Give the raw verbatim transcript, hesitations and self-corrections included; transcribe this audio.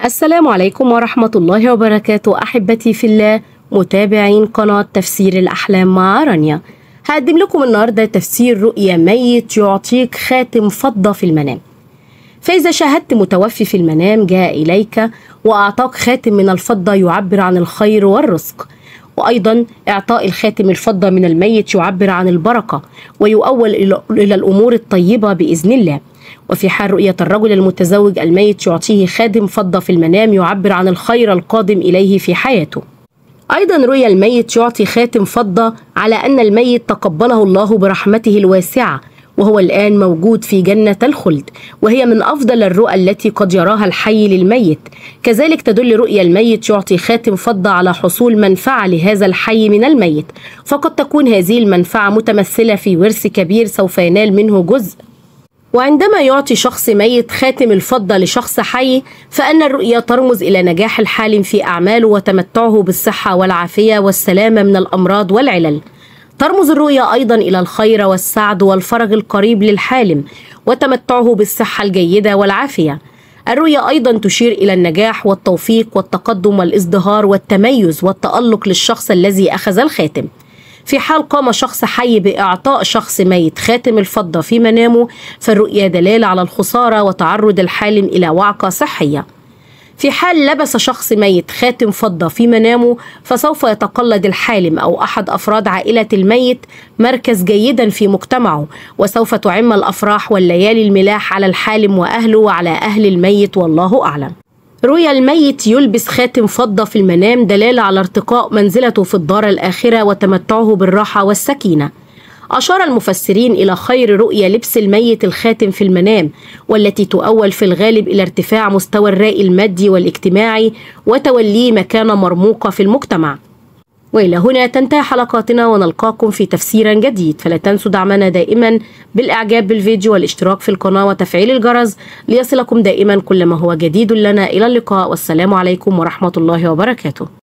السلام عليكم ورحمة الله وبركاته أحبتي في الله متابعين قناة تفسير الأحلام مع رانيا. هقدم لكم النهاردة تفسير رؤيا ميت يعطيك خاتم فضة في المنام. فإذا شاهدت متوفي في المنام جاء إليك وأعطاك خاتم من الفضة يعبر عن الخير والرزق، وأيضا إعطاء الخاتم الفضة من الميت يعبر عن البركة ويؤول إلى الأمور الطيبة بإذن الله. وفي حال رؤية الرجل المتزوج الميت يعطيه خاتم فضة في المنام يعبر عن الخير القادم إليه في حياته. أيضا رؤيا الميت يعطي خاتم فضة على أن الميت تقبله الله برحمته الواسعة وهو الآن موجود في جنة الخلد، وهي من أفضل الرؤى التي قد يراها الحي للميت. كذلك تدل رؤيا الميت يعطي خاتم فضة على حصول منفعة لهذا الحي من الميت، فقد تكون هذه المنفعة متمثلة في ورث كبير سوف ينال منه جزء. وعندما يعطي شخص ميت خاتم الفضة لشخص حي فإن الرؤيا ترمز إلى نجاح الحالم في أعماله وتمتعه بالصحة والعافية والسلامة من الأمراض والعلل. ترمز الرؤيا أيضا إلى الخير والسعد والفرج القريب للحالم وتمتعه بالصحة الجيدة والعافية. الرؤيا أيضا تشير إلى النجاح والتوفيق والتقدم والازدهار والتميز والتألق للشخص الذي أخذ الخاتم. في حال قام شخص حي بإعطاء شخص ميت خاتم الفضة في منامه فالرؤيا دلالة على الخسارة وتعرض الحالم إلى وعكة صحية. في حال لبس شخص ميت خاتم فضة في منامه فسوف يتقلد الحالم أو أحد أفراد عائلة الميت مركز جيدا في مجتمعه، وسوف تعم الأفراح والليالي الملاح على الحالم وأهله وعلى أهل الميت والله أعلم. رؤيا الميت يلبس خاتم فضة في المنام دلالة على ارتقاء منزلته في الدار الآخرة وتمتعه بالراحة والسكينة. أشار المفسرين إلى خير رؤيا لبس الميت الخاتم في المنام، والتي تؤول في الغالب إلى ارتفاع مستوى الرأي المادي والاجتماعي وتوليه مكانة مرموقة في المجتمع. وإلى هنا تنتهي حلقاتنا ونلقاكم في تفسير جديد، فلا تنسوا دعمنا دائما بالإعجاب بالفيديو والاشتراك في القناة وتفعيل الجرس ليصلكم دائما كل ما هو جديد لنا. إلى اللقاء والسلام عليكم ورحمة الله وبركاته.